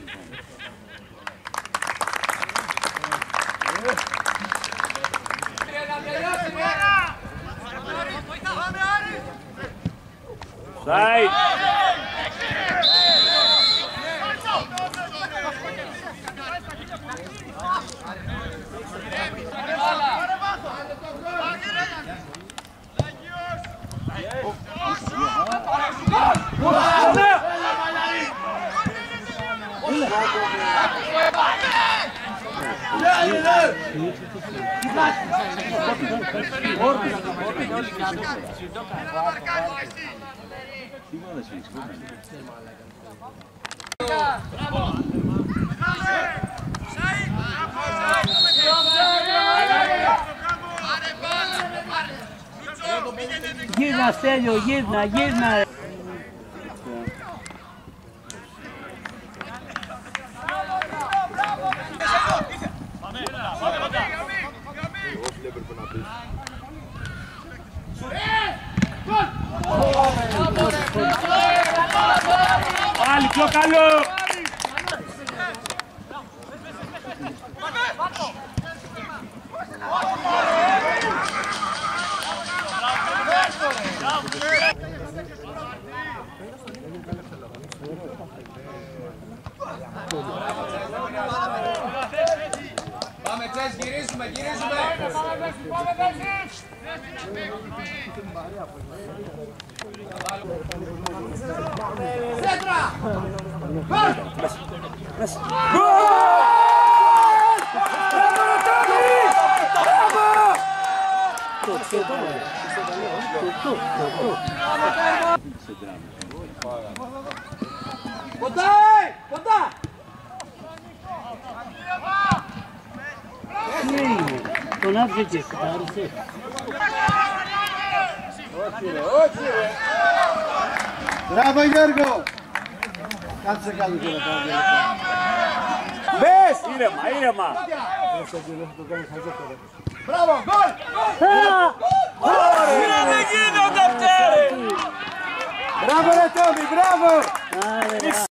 Side. Γύρνα Στέλιο, γύρνα. Πάλι πιο καλό! Πάμε τσες, γυρίζουμε! Σέντρα! Γκολ! Κοντά! Τον άφηκες, άρεσε. Όχι ρε! Μπράβο Γιώργο! Κάτσε κάτω και να πάω. Μπες! Ήρεμα! Μπράβο, γκολ! Δεν γίνονται αυτές! Μπράβο ρε Τόμι, μπράβο!